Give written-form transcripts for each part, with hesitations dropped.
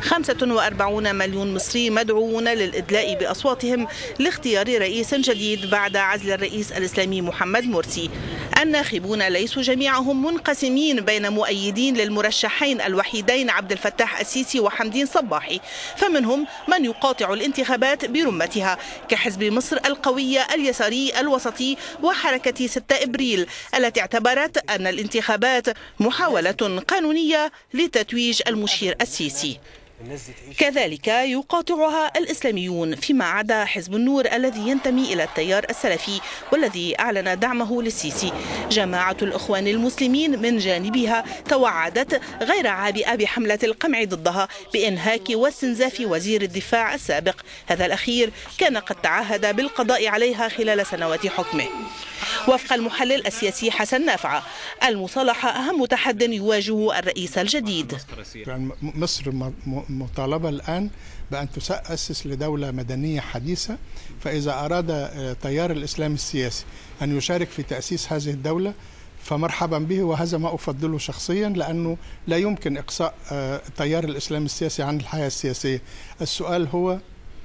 45 مليون مصري مدعوون للإدلاء بأصواتهم لاختيار رئيس جديد بعد عزل الرئيس الإسلامي محمد مرسي. الناخبون ليسوا جميعهم منقسمين بين مؤيدين للمرشحين الوحيدين عبد الفتاح السيسي وحمدين صباحي، فمنهم من يقاطع الانتخابات برمتها كحزب مصر القوية اليساري الوسطي وحركة 6 إبريل التي اعتبرت أن الانتخابات محاولة قانونية لتتويج المشير السيسي. كذلك يقاطعها الإسلاميون فيما عدا حزب النور الذي ينتمي إلى التيار السلفي والذي أعلن دعمه للسيسي. جماعة الإخوان المسلمين من جانبها توعدت غير عابئة بحملة القمع ضدها بإنهاك واستنزاف وزير الدفاع السابق، هذا الأخير كان قد تعهد بالقضاء عليها خلال سنوات حكمه. وفق المحلل السياسي حسن نافعة، المصالحة أهم تحد يواجهه الرئيس الجديد. مصر مطالبة الآن بأن تؤسس لدولة مدنية حديثة، فإذا أراد تيار الإسلام السياسي أن يشارك في تأسيس هذه الدولة فمرحبا به، وهذا ما أفضله شخصيا، لأنه لا يمكن إقصاء تيار الإسلام السياسي عن الحياة السياسية. السؤال هو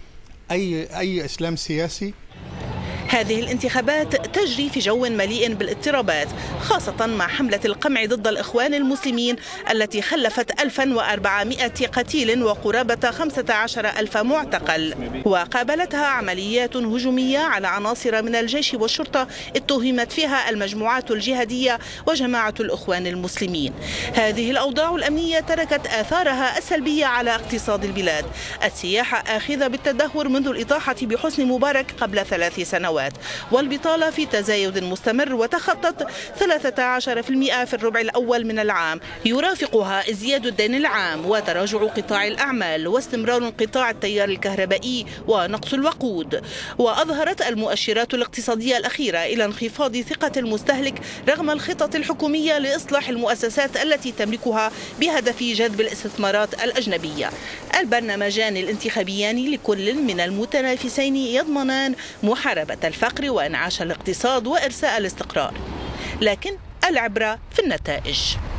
أي إسلام سياسي؟ هذه الانتخابات تجري في جو مليء بالاضطرابات، خاصة مع حملة القمع ضد الإخوان المسلمين التي خلفت 1400 قتيل وقرابة 15,000 معتقل، وقابلتها عمليات هجومية على عناصر من الجيش والشرطة اتهمت فيها المجموعات الجهادية وجماعة الإخوان المسلمين. هذه الأوضاع الأمنية تركت آثارها السلبية على اقتصاد البلاد. السياحة آخذة بالتدهور منذ الإطاحة بحسني مبارك قبل 3 سنوات، والبطالة في تزايد مستمر وتخطت 13% في الربع الأول من العام، يرافقها ازدياد الدين العام وتراجع قطاع الأعمال واستمرار انقطاع التيار الكهربائي ونقص الوقود. وأظهرت المؤشرات الاقتصادية الأخيرة إلى انخفاض ثقة المستهلك رغم الخطط الحكومية لإصلاح المؤسسات التي تملكها بهدف جذب الاستثمارات الأجنبية. البرنامجان الانتخابيان لكل من المتنافسين يضمنان محاربة الفقر وإنعاش الاقتصاد وإرساء الاستقرار، لكن العبرة في النتائج.